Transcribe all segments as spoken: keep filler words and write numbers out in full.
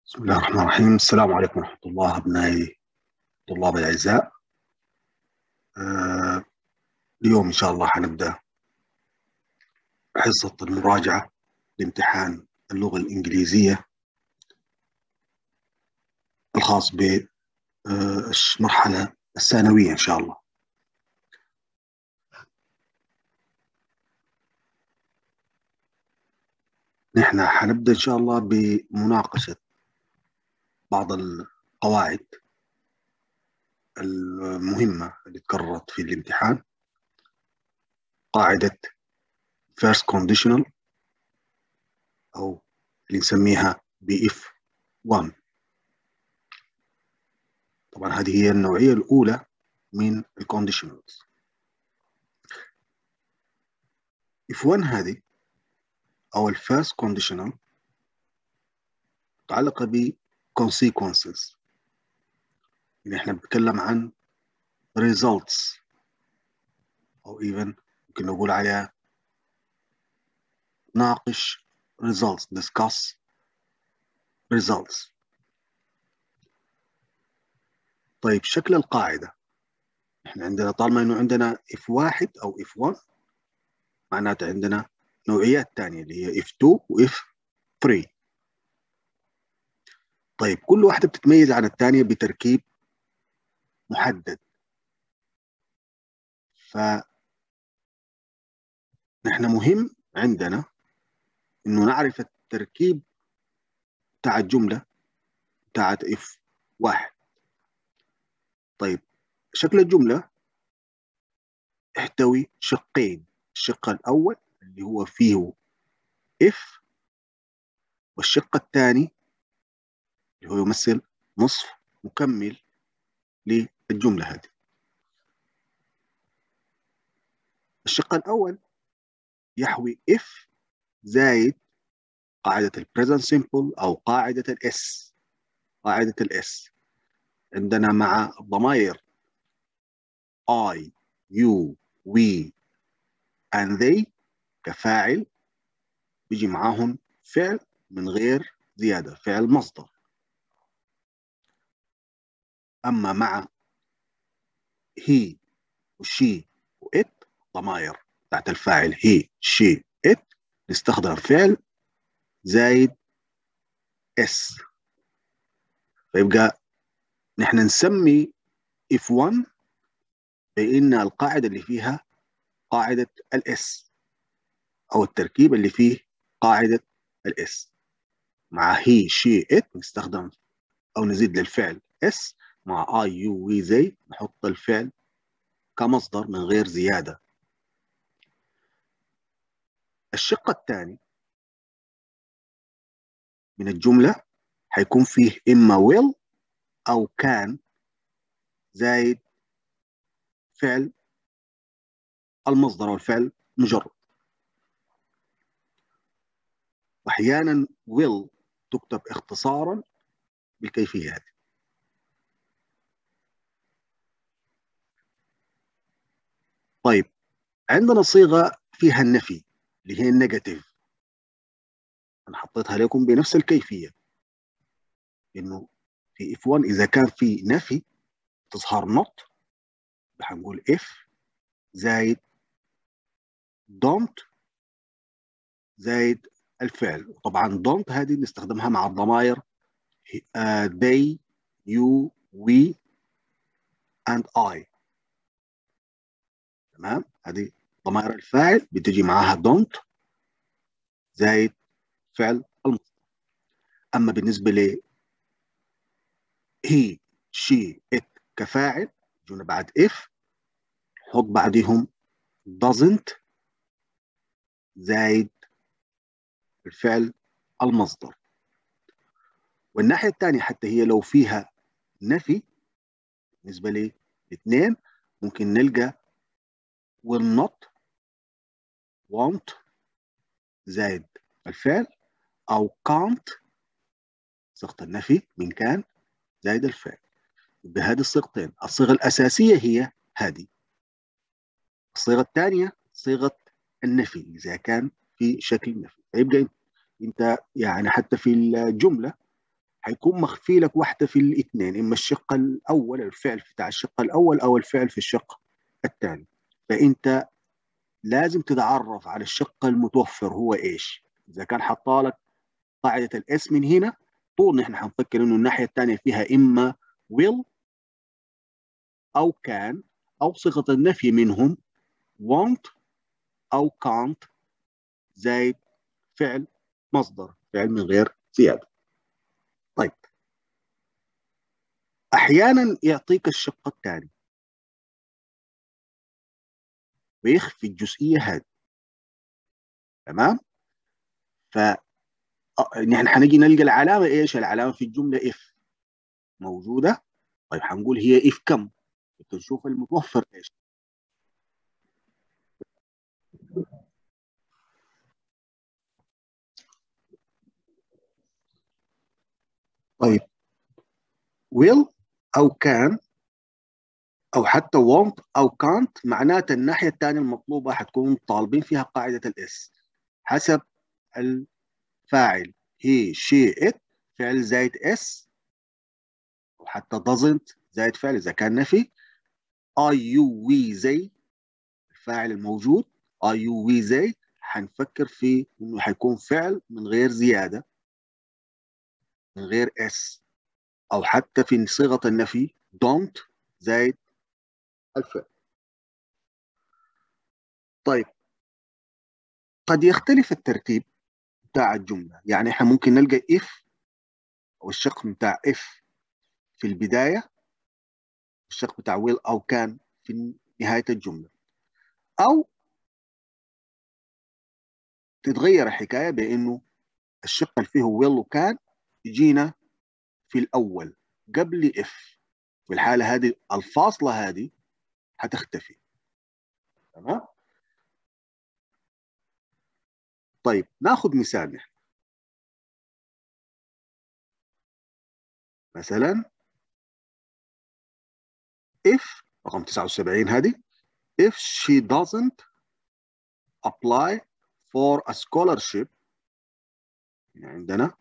بسم الله الرحمن الرحيم. السلام عليكم ورحمة الله أبنائي الطلاب الأعزاء. آه اليوم إن شاء الله حنبدأ حصة المراجعة لامتحان اللغة الإنجليزية الخاص بالمرحلة الثانوية إن شاء الله. نحن حنبدأ إن شاء الله بمناقشة بعض القواعد المهمة اللي تكررت في الامتحان. قاعدة first conditional أو اللي نسميها ب if one. طبعا هذه هي النوعية الأولى من الكونديشنالز. if one هذه أو الفيرست كونديشنال متعلقة ب consequences، يعني احنا بنتكلم عن results أو even ممكن نقول عليها ناقش results discuss results. طيب شكل القاعدة احنا عندنا طالما انه عندنا if واحد أو if one معناته عندنا نوعيات تانية اللي هي if two و if three. طيب كل واحدة بتتميز عن الثانية بتركيب محدد، فنحن مهم عندنا انه نعرف التركيب بتاع الجملة بتاعت if واحد. طيب شكل الجملة يحتوي شقين، الشق الأول اللي هو فيه if، والشق الثاني اللي هو يمثل نصف مكمل للجملة هذه. الشق الأول يحوي if زائد قاعدة ال present simple أو قاعدة ال S. قاعدة ال S عندنا مع الضمائر I, you, we and they كفاعل بيجي معاهم فعل من غير زيادة، فعل مصدر. أما مع he وشي وإت ضمائر تحت الفاعل he she it نستخدم فعل زائد S. فيبقى نحن نسمي if one بأن القاعدة اللي فيها قاعدة الاس أو التركيب اللي فيه قاعدة الاس. مع he she it نستخدم أو نزيد للفعل S، مع I you we they نحط الفعل كمصدر من غير زيادة. الشق الثاني من الجملة حيكون فيه إما will أو كان زائد فعل المصدر والفعل مجرد. وأحيانا will تكتب اختصارا بالكيفية هذه. طيب عندنا صيغة فيها النفي اللي هي النيجاتيف، أنا حطيتها لكم بنفس الكيفية، إنه في if one إذا كان في نفي تظهر not، هنقول if زائد don't زائد الفعل. وطبعا don't هذه نستخدمها مع الضمائر uh, they you we and I. تمام، هذه ضمائر الفاعل بتجي معاها don't زائد فعل المصدر. أما بالنسبة ل he she it كفاعل جونا بعد if حط بعدهم doesn't زائد الفعل المصدر. والناحية الثانية حتى هي لو فيها نفي بالنسبة لاثنين ممكن نلقى will not won't زائد الفعل أو can't صيغة النفي من كان زائد الفعل. بهذه الصيغتين الصيغة الأساسية هي هذه. الصيغة الثانية صيغة النفي إذا كان في شكل نفي. فيبقى أنت يعني حتى في الجملة هيكون مخفي لك واحدة في الاثنين، إما الشق الأول الفعل بتاع الشق الأول أو الفعل في الشق الثاني. فأنت لازم تتعرف على الشق المتوفر هو إيش. إذا كان حطالك قاعدة الإس من هنا، طول نحن حنفكر إنه الناحية الثانية فيها إما will أو can أو صيغة النفي منهم want أو can't زائد فعل مصدر، فعل من غير زيادة. طيب أحيانا يعطيك الشق الثاني ويخفي الجزئية هذه، تمام؟ ف نحن حنجي نلقى العلامة إيش؟ العلامة في الجملة if موجودة. طيب حنقول هي if كم؟ نشوف المتوفر إيش. طيب will أو can أو حتى won't أو can't معناته الناحية الثانية المطلوبة حتكون طالبين فيها قاعدة الاس حسب الفاعل he she it فعل زائد اس، وحتى doesn't زائد فعل إذا كان نفي. I you we زي الفاعل الموجود I you we زي حنفكر في إنه حيكون فعل من غير زيادة من غير اس، أو حتى في صيغة النفي don't زائد الفعل. طيب قد يختلف الترتيب بتاع الجملة، يعني احنا ممكن نلقى if أو الشق بتاع if في البداية، الشق بتاع will أو كان في نهاية الجملة، أو تتغير الحكاية بأنه الشق اللي فيه will وكان يجينا في الأول قبل if. في الحالة هذه الفاصلة هذه هتختفي، تمام؟ طيب ناخذ مثال نحن. مثلا if رقم تسعة وسبعين هذه if she doesn't apply for a scholarship، يعني عندنا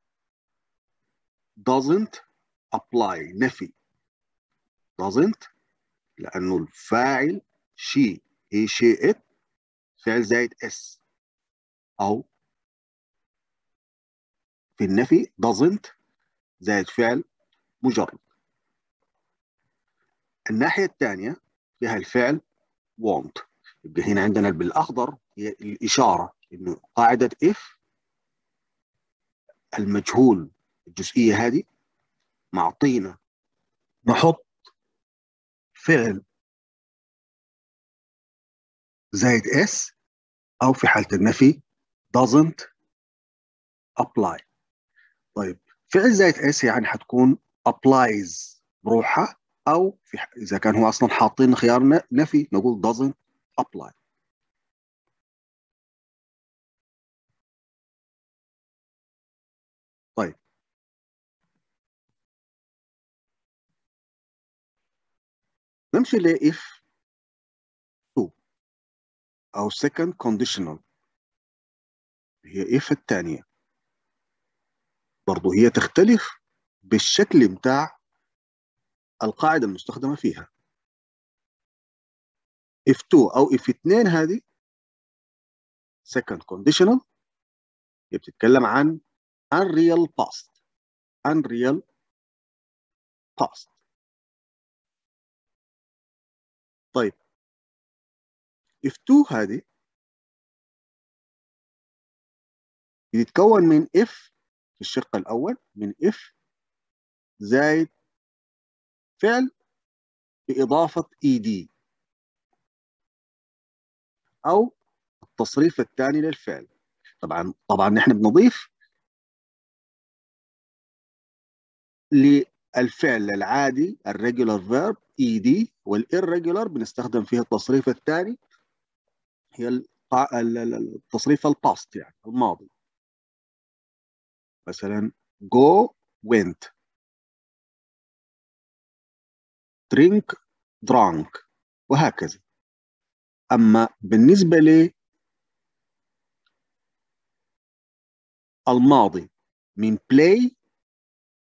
doesn't apply نفي doesn't لأنه الفاعل she he she it فعل زائد اس، أو في النفي doesn't زائد فعل مجرد. الناحية الثانية فيها الفعل want، يبقى هنا عندنا بالأخضر هي الإشارة إنه قاعدة if المجهول الجزئية هذه معطينا نحط فعل زائد اس، أو في حالة النفي doesn't apply. طيب فعل زائد اس يعني حتكون applies بروحها، أو في إذا كان هو أصلا حاطين خيار نفي نقول doesn't apply. طيب نمشي ل if two أو second conditional، هي if الثانية برضو هي تختلف بالشكل بتاع القاعدة المستخدمة فيها. if two أو if اثنين هذه second conditional هي بتتكلم عن unreal past unreal past. طيب if two هذه بتتكون من if في الشق الأول من if زائد فعل بإضافة ed أو التصريف الثاني للفعل. طبعا طبعا نحن بنضيف للفعل العادي الريجولار فيرب ed، والirregular بنستخدم فيها التصريف الثاني هي التصريف الباست يعني الماضي. مثلا go went drink drank وهكذا. أما بالنسبة للماضي من play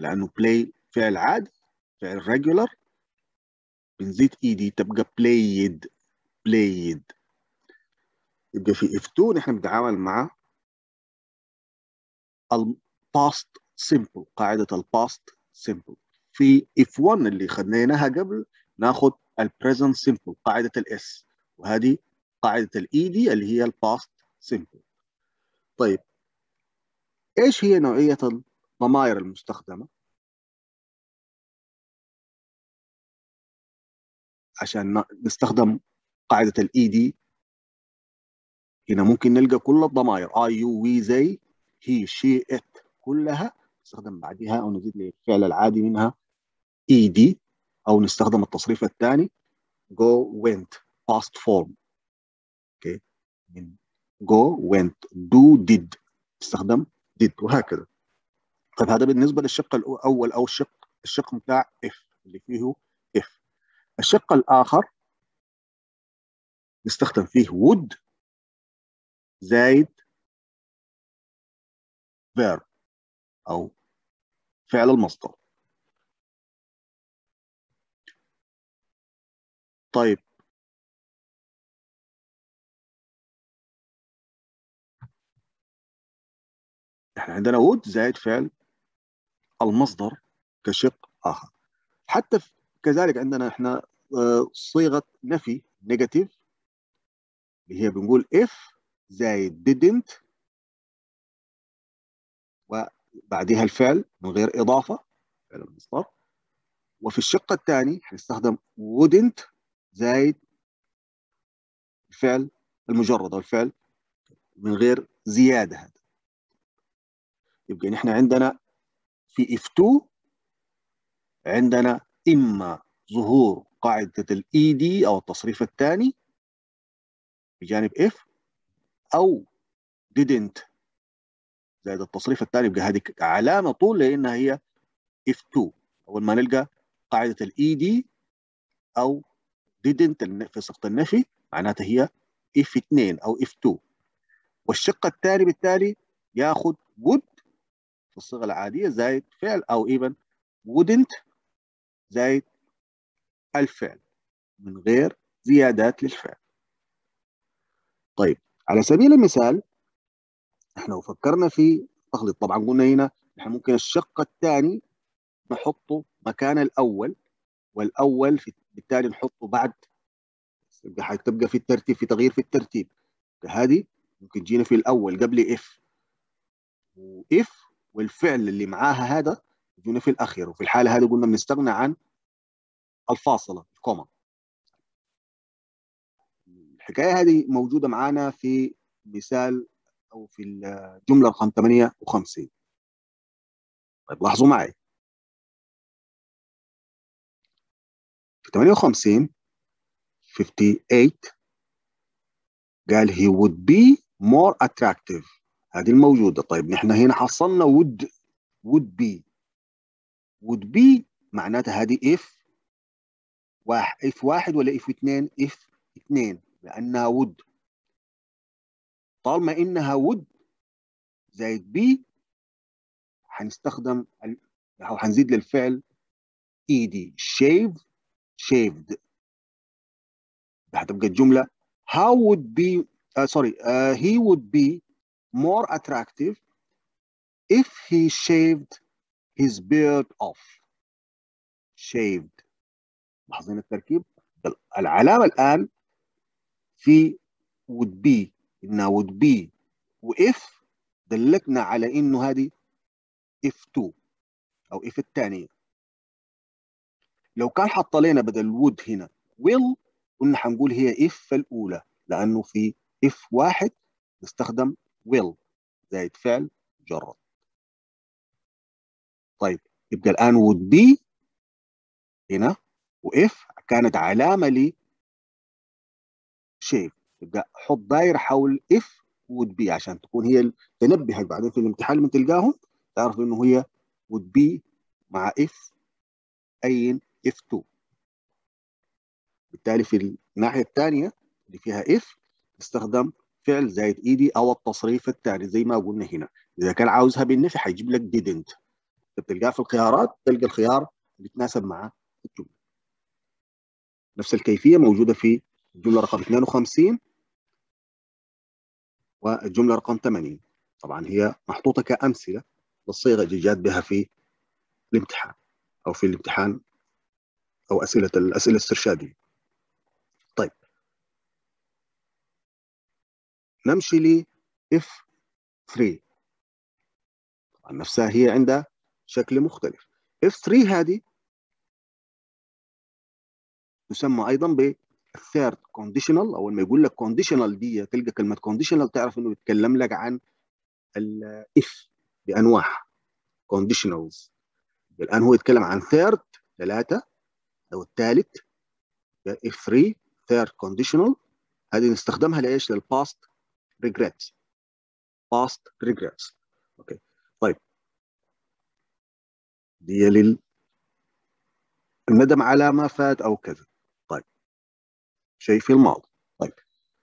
لانه بلاي فعل عادي، فعل ريجولر، بنزيد اي دي تبقى بلايد. بلايد. يبقى في اف اتنين نحن بنتعامل مع الباست سيمبل، قاعده الباست سيمبل. في اف واحد اللي خدناها قبل ناخذ البريزنت سيمبل، قاعده الاس، وهذه قاعده الاي دي اللي هي الباست سيمبل. طيب ايش هي نوعيه الضمائر المستخدمه عشان نستخدم قاعده الاي دي؟ هنا ممكن نلقى كل الضمائر اي يو وي زي هي شي ات، كلها نستخدم بعدها او نزيد للفعل العادي منها اي دي، او نستخدم التصريف الثاني go went past form. اوكي، من go went do did نستخدم did وهكذا. طيب هذا بالنسبه للشق الاول او الشق الشق بتاع if اللي فيه if. الشق الاخر نستخدم فيه would زائد verb او فعل المصدر. طيب احنا عندنا would زائد فعل المصدر كشق اخر. حتى كذلك عندنا احنا صيغه نفي نيجاتيف اللي هي بنقول if زائد didn't وبعدها الفعل من غير اضافه، فعل المصدر. وفي الشق الثاني هنستخدم wouldn't زائد الفعل المجرد او الفعل من غير زياده. هذا يبقى نحن عندنا في اف اتنين عندنا اما ظهور قاعده الاي دي او التصريف الثاني بجانب اف، او didn't زائد التصريف الثاني، يبقى هذه علامه طول لانها هي اف اتنين. اول ما نلقى قاعده الاي دي او didn't في صيغه النفي معناتها هي اف اتنين او اف اتنين. والشق الثاني بالتالي ياخذ would في الصيغه العاديه زائد فعل، او even wouldn't زائد الفعل من غير زيادات للفعل. طيب على سبيل المثال احنا لو فكرنا في تخليط، طبعا قلنا هنا احنا ممكن الشق الثاني نحطه مكان الاول، والاول في بالتالي نحطه بعد، يبقى حتبقى في الترتيب في تغيير في الترتيب. هذه ممكن تجينا في الاول قبل اف، واف والفعل اللي معاها هذا يجينا في الاخير، وفي الحاله هذه قلنا بنستغنى عن الفاصله الكوما. الحكايه هذه موجوده معانا في مثال او في الجمله رقم ثمانية وخمسين. طيب لاحظوا معي في ثمانية وخمسين ثمانية وخمسين قال he would be more attractive، هذه الموجوده. طيب نحن هنا حصلنا would would be would be معناتها هذه if واحد if واحد ولا if اثنين؟ if اثنين لانها would. طالما انها would زائد be هنستخدم او هنزيد للفعل ed shave shaved. هتبقى الجمله how would be uh, sorry uh, he would be more attractive if he shaved his beard off. shaved. لاحظين التركيب؟ العلامه الان في would be انها would be واف دلتنا على انه هذه اف اتنين او اف الثانيه. لو كان حط لنا بدل would هنا will قلنا حنقول هي اف الاولى، لانه في اف واحد نستخدم will زائد فعل مجرد. طيب يبقى الان would be هنا واف كانت علامه ل shape، يبقى حط داير حول اف would be عشان تكون هي تنبهك بعدين في الامتحان لما تلقاهم تعرف انه هي would be مع اف اي اف اتنين. بالتالي في الناحيه الثانيه اللي فيها اف نستخدم فعل زائد ايدي او التصريف الثاني زي ما قلنا هنا. اذا كان عاوزها بالنفي هيجيب لك didn't، بتلقاه في الخيارات، تلقى الخيار اللي يتناسب مع الجمله. نفس الكيفيه موجوده في الجمله رقم اثنين وخمسين والجمله رقم ثمانين. طبعا هي محطوطه كامثله للصيغه اللي جات بها في الامتحان او في الامتحان او اسئله الاسئله الاسترشاديه. طيب نمشي ل إف ثلاثة. طبعا نفسها هي عندها شكل مختلف. إف ثلاثة هذه تسمى ايضا بالثيرد كونديشنال. اول ما يقول لك كونديشنال دي تلقى كلمه كونديشنال تعرف انه بيتكلم لك عن الاف بانواعها كونديشنالز. الان هو يتكلم عن ثيرد ثلاثه او الثالث اف ثلاثة ثيرد كونديشنال. هذه نستخدمها لايش؟ للباست ريجريتس. باست ريجريتس. اوكي طيب دي للندم على ما فات او كذا. طيب شيء في الماضي. طيب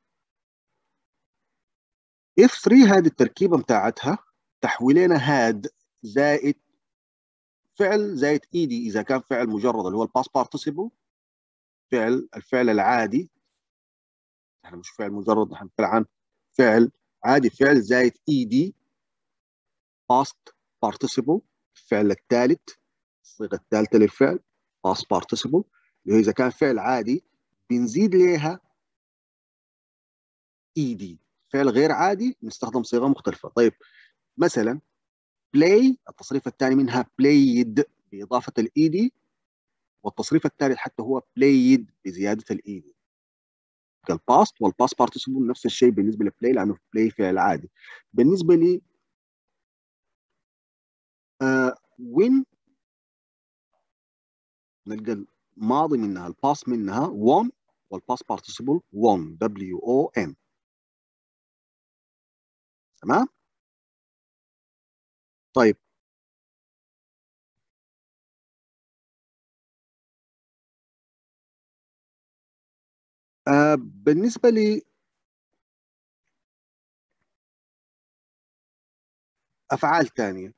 إف ثلاثة هذه التركيبه بتاعتها تحويلنا هاد زائد فعل زائد ايدي اذا كان فعل مجرد اللي هو الباس بارتيسيبل، فعل الفعل العادي. احنا مش فعل مجرد، احنا بنتكلم عن فعل عادي، فعل زائد ايدي باست بارتيسيبل، الفعل الثالث، الصيغه الثالثه للفعل باست بارتيسيبل، اللي هو اذا كان فعل عادي بنزيد ليها ايدي. فعل غير عادي نستخدم صيغه مختلفه. طيب مثلا بلاي التصريف الثاني منها بلايد باضافه الايدي، والتصريف الثالث حتى هو بلايد بزياده الايدي. الباست والباست بارتيسيبل نفس الشيء بالنسبه لبلاي لانه بلاي فعل عادي. بالنسبه لي وين نلقى الماضي منها الباست منها won والباست بارتيسيبل won دبليو او ان. تمام. طيب آه بالنسبه لي افعال ثانيه،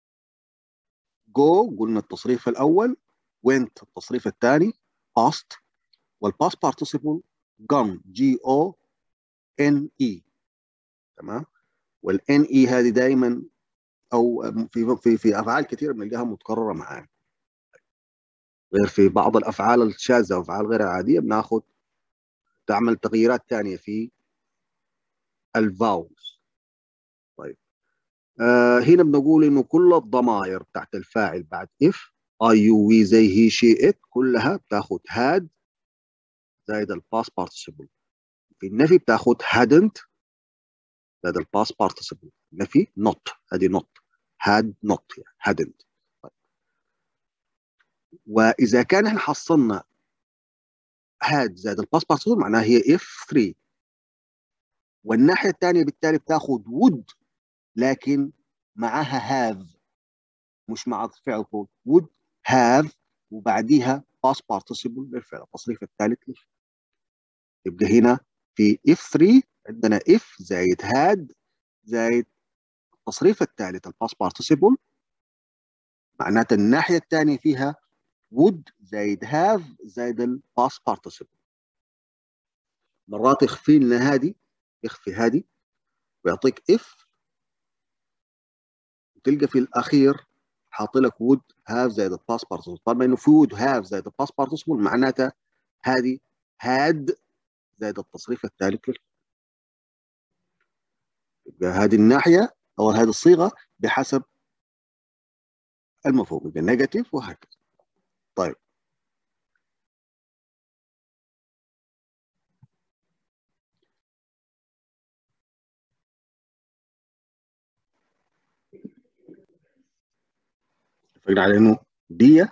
جو قلنا التصريف الاول، went التصريف الثاني past، والباست بارتيسيبل gone جي او ان اي. تمام. والان اي هذه دائما او في في في افعال كثيره بنلقاها متكرره معانا، غير في بعض الافعال الشاذه وافعال غير عاديه بناخذ تعمل تغييرات ثانيه في الفاولز. طيب آه هنا بنقول انه كل الضمائر بتاعت الفاعل بعد اف اي يو وي زي هي شي ات كلها بتاخذ هاد زائد الباس بارتيسيبل. في النفي بتاخذ hadn't زائد الباس بارتيسيبل. نفي not، هذه not had not يعني hadn't. طيب. واذا كان احنا حصلنا had زائد الباس بارتيسيبل معناها هي اف ثلاثة، والناحيه الثانيه بالتالي بتاخذ would لكن معها have، مش مع فعل طول. would have وبعديها past participle للفعل التصريف الثالث للفعل. يبقى هنا في إف ثلاثة عندنا if زائد had زائد التصريف الثالث الباست participle، معناتها الناحيه الثانيه فيها would زائد have زائد الباست participle. مرات يخفي لنا هذه، يخفي هذه ويعطيك if وتلقى في الاخير حاط لك would have زائد الباست participle. طبعا انه في would have زائد الباست participle معناتها هذه had زائد التصريف الثالث للفعل. يبقى هذه الناحيه او هذه الصيغه بحسب المفهوم، يبقى نيجاتيف وهكذا. طيب اتفقنا على انه دي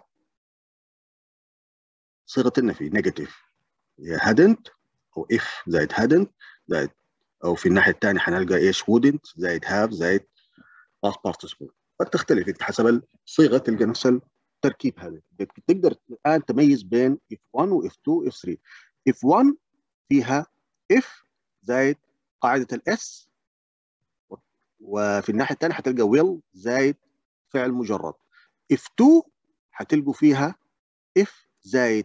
صيغه النفي نيجاتيف، هي hadn't او if زائد hadn't زائد، او في الناحيه الثانيه حنلقى ايش wouldn't زائد have زائد past participle. قد تختلف حسب الصيغه تلقى نفس التركيب هذا. تقدر الان تميز بين إف واحد و إف اثنين و إف ثلاثة. إف واحد فيها if زائد قاعده الاس، وفي الناحيه الثانيه حتلقى will زائد فعل مجرد. if تو هتلقوا فيها if زائد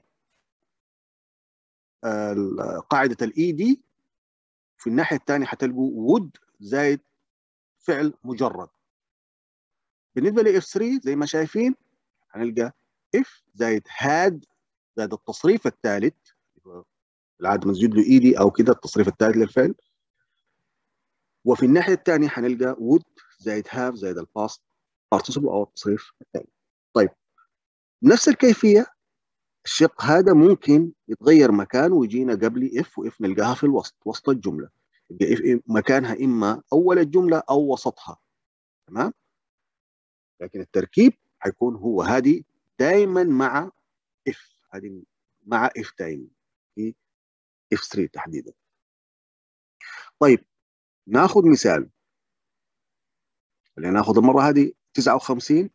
قاعدة الاي دي، في الناحية الثانية هتلقوا would زائد فعل مجرد. بالنسبة ل إف ثري زي ما شايفين هنلقى if زائد had زائد التصريف الثالث العادة مسجد له اي دي او كده التصريف الثالث للفعل، وفي الناحية الثانية هنلقى would زائد have زائد الباست participle او التصريف الثالث. طيب نفس الكيفية الشق هذا ممكن يتغير مكانه ويجينا قبل if واف نلقاها في الوسط وسط الجملة، يبقى if مكانها اما اول الجملة او وسطها. تمام؟ لكن التركيب حيكون هو هذه دائما مع if، هذه مع if دائما في إف ثري تحديدا. طيب ناخذ مثال، خلينا ناخذ المرة هذه تسعة وخمسين،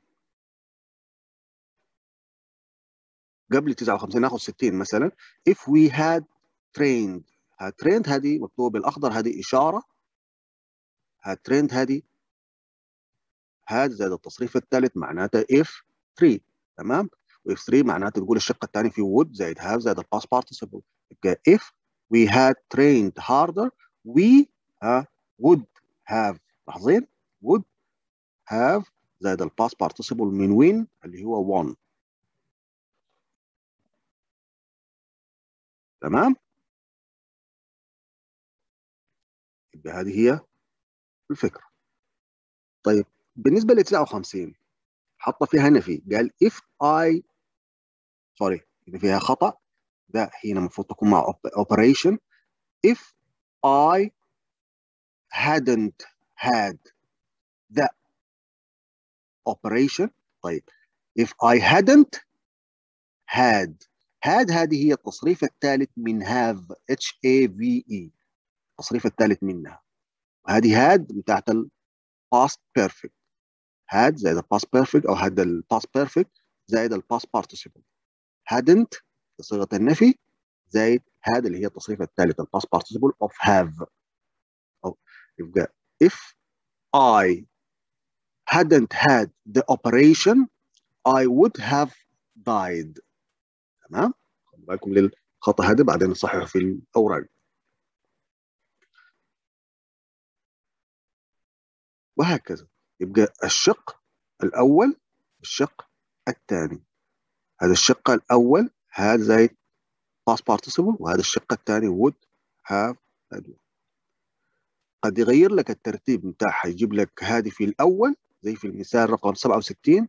قبل تسعة وخمسين ناخذ ستين مثلا. if we had trained، had trained هذه مكتوبة بالأخضر، هذه إشارة. had trained هذه had زائد التصريف الثالث معناتها إف ثري. تمام؟ و إف ثري معناته تقول الشق الثاني في would زائد have زائد الباست participle، يبقى if we had trained harder we uh, would have، لاحظين؟ would have زائد الباست participle من وين اللي هو one. تمام؟ يبقى هذه هي الفكرة. طيب بالنسبة ل تسعة وخمسين حط فيها نفي، قال if I سوري إذا فيها خطأ ده هنا المفروض تكون مع operation. if I hadn't had the operation. طيب if I hadn't had had هذه هي التصريف الثالث من have H A V E، التصريف الثالث منها، وهذه had بتاعت ال past perfect. had زائد ال past perfect أو had ال past perfect زائد ال past participle. hadn't صيغة النفي زائد had اللي هي التصريف الثالث ال past participle of have. أو يبقى if I hadn't had the operation I would have died. تمام؟ خلوا بالكم للخطأ هذا بعدين نصححه في الأوراق. وهكذا يبقى الشق الأول الشق الثاني، هذا الشق الأول had زائد past participle، وهذا الشق الثاني would have had. قد يغير لك الترتيب بتاعها، يجيب لك هذه في الأول زي في المثال رقم سبعة وستين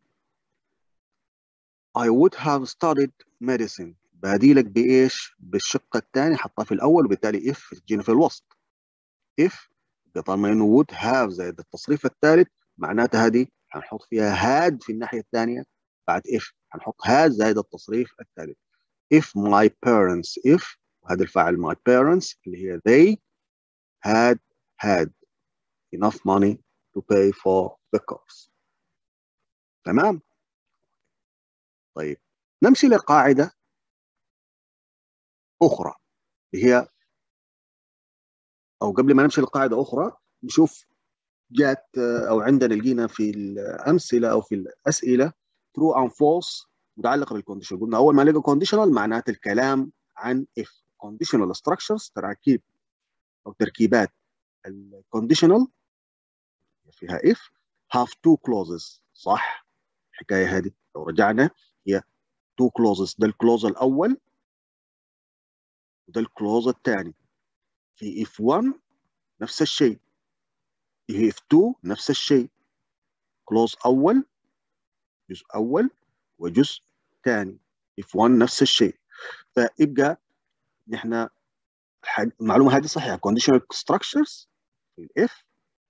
I would have studied medicine، بهدي لك بإيش؟ بالشق الثاني حطها في الأول، وبالتالي if تجينا في الوسط. if طالما إنه would have زائد التصريف الثالث معناتها هذه هنحط فيها had في الناحية الثانية بعد if هنحط had زائد التصريف الثالث. if my parents if وهذا الفاعل my parents اللي هي they had had enough money to pay for the course. تمام؟ طيب نمشي لقاعدة أخرى اللي هي، أو قبل ما نمشي لقاعدة أخرى نشوف جات أو عندنا لقينا في الأمثلة أو في الأسئلة true and false متعلقة بالكونديشن. قلنا أول ما لقى conditional معناته الكلام عن if. conditional structures تراكيب أو تركيبات الكونديشنال فيها if have two clauses. صح؟ الحكاية هذه لو رجعنا هي two clauses، ده الكلوز الأول وده الكلوز الثاني. في if one نفس الشيء، في if two نفس الشيء، كلوز أول جزء أول وجزء ثاني. if one نفس الشيء. فيبقى نحن المعلومة هذه صحيحة. conditional structures في if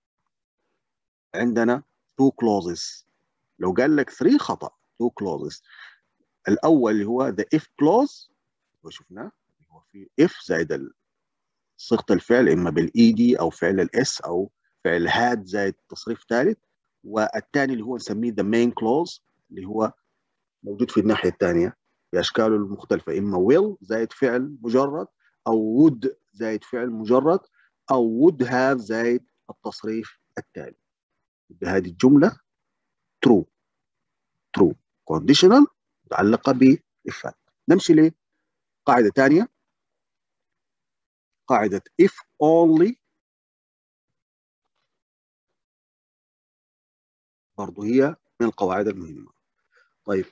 عندنا two clauses. لو قال لك three خطأ. two clauses. الأول اللي هو the if clause وشفناه هو في if زائد صيغة الفعل إما بالإي دي أو فعل الإس أو فعل had زائد تصريف ثالث. والثاني اللي هو نسميه the main clause اللي هو موجود في الناحية الثانية بأشكاله المختلفة، إما will زائد فعل مجرد أو would زائد فعل مجرد أو would have زائد التصريف التالي. بهذه الجملة true true. conditional متعلقة بإفات. نمشي لقاعدة ثانية، قاعدة if only، برضو هي من القواعد المهمة. طيب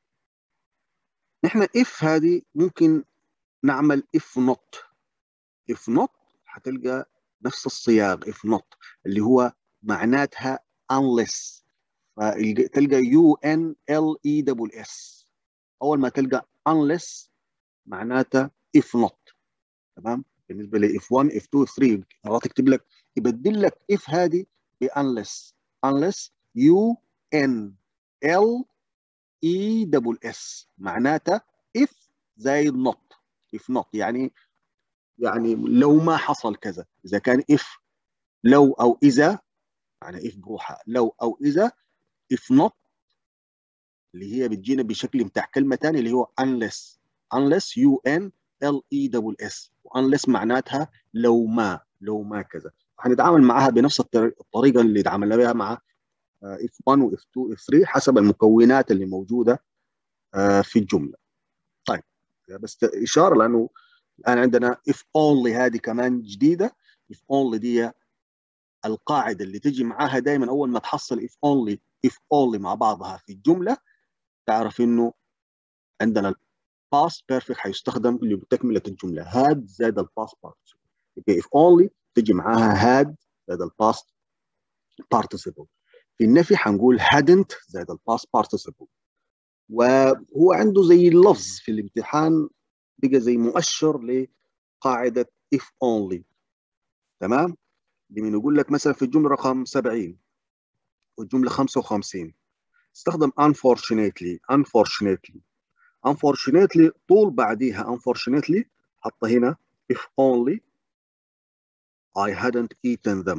نحن if هذه ممكن نعمل if not. if not هتلقى نفس الصياغ if not اللي هو معناتها unless، فتلقى U N L E S S. أول ما تلقى unless معناتها if not. تمام؟ بالنسبة ل if one if two if three مرات تكتب لك يبدل لك if هذه ب unless. unless U N L E S S معناتها if زائد not. if not يعني يعني لو ما حصل كذا. إذا كان if لو أو إذا، يعني if بروحها لو أو إذا. if not اللي هي بتجينا بشكل بتاع كلمة ثانية اللي هو unless. unless U N L E S S. unless معناتها لو ما لو ما كذا. هنتعامل معها بنفس الطريقة اللي تعاملنا بها مع if one و if two if three حسب المكونات اللي موجودة في الجملة. طيب بس إشارة لأنه الآن عندنا if only هذه كمان جديدة. if only دي القاعدة اللي تجي معاها دائما أول ما تحصل if only if only مع بعضها في الجملة تعرف إنه عندنا ال past perfect هيستخدم لتكملة الجملة. had زائد ال past participle. يبقى if only تجي معاها had زائد ال past participle. في النفي هنقول hadn't زائد ال past participle. وهو عنده زي اللفظ في الامتحان بقى زي مؤشر لقاعدة if only. تمام؟ لما يقول لك مثلا في الجملة رقم سبعين والجملة خمسة وخمسين استخدم unfortunately unfortunately unfortunately طول بعديها unfortunately حط هنا if only I hadn't eaten them.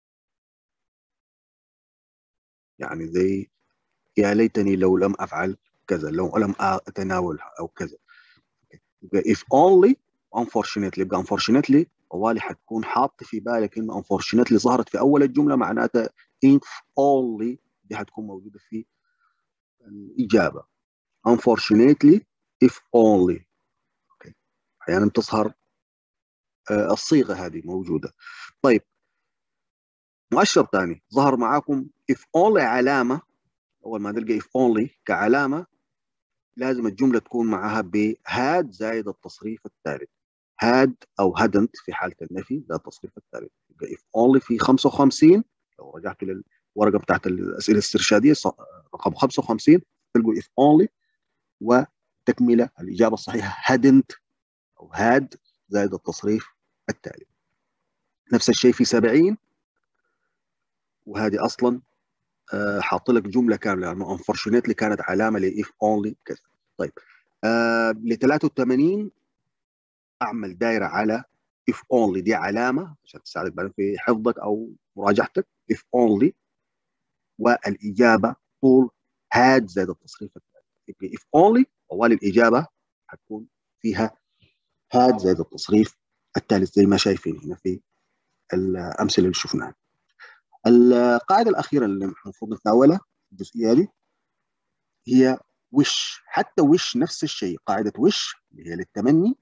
يعني زي يا ليتني لو لم أفعل كذا، لو لم أتناول أو كذا. يبقى if only unfortunately يبقى unfortunately طوالي حتكون حاط في بالك إنه unfortunately ظهرت في أول الجملة معناتها if only دي حتكون موجودة في الإجابة. unfortunately if only. أوكي. أحيانا تظهر آه الصيغة هذه موجودة. طيب مؤشر ثاني ظهر معاكم if only علامة. أول ما نلقى if only كعلامة لازم الجملة تكون معها ب had زائد التصريف الثالث. had أو hadn't في حالة النفي ده التصريف الثالث. يبقى if only في خمسة وخمسين لو رجعت للورقة بتاعت الأسئلة الاسترشادية رقم خمسة وخمسين تلقوا if only وتكملة الإجابة الصحيحة hadn't أو had زائد التصريف التالي. نفس الشيء في سبعين وهذه أصلا أه حاط لك جملة كاملة لأنه unfortunately كانت علامة ل if only كذا. طيب أه ل ثلاثة وثمانين أعمل دائرة على if only دي علامة عشان تساعدك بعدين في حفظك أو مراجعتك if only والإجابة طول had زائد التصريف التالي. if only طوال الإجابة هتكون فيها had زائد التصريف الثالث زي ما شايفين هنا في الأمثلة اللي شفناها. القاعدة الأخيرة اللي المفروض نتناولها الجزئية دي هي wish. حتى wish نفس الشيء، قاعدة wish اللي هي للتمني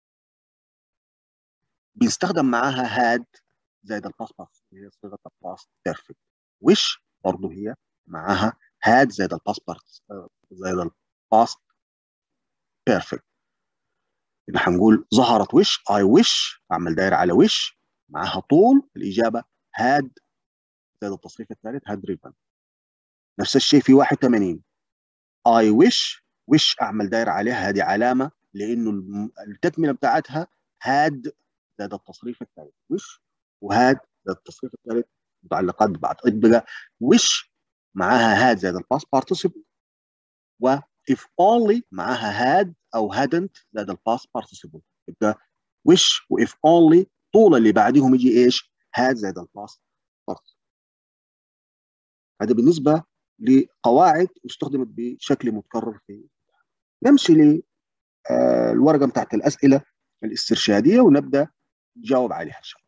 بيستخدم معاها had زائد الباست بارتيسيبل اللي هي صيغة الباست بيرفكت. wish برضه هي معاها had زائد الباست بارتيسيبل زائد الباست بيرفكت. يبقى هنقول ظهرت wish I wish أعمل دائرة على wish معاها طول الإجابة had زائد التصريف الثالث had driven. نفس الشيء في واحد وثمانين I wish wish أعمل دائرة عليها هذه علامة لأنه التكملة بتاعتها had زائد التصريف الثالث wish وهاد زائد التصريف الثالث متعلقات ببعض. يبقى wish معاها had زائد الباست بارتيسيبل و if only معاها had أو hadn't زائد الباست بارتيسيبل. يبقى wish و if only طول اللي بعدهم يجي إيش had زائد الباست بارتيسيبل. هذا بالنسبة لقواعد استخدمت بشكل متكرر في. نمشي للورقة بتاعت الأسئلة الاسترشادية ونبدأ نجاوب عليها إن شاء الله.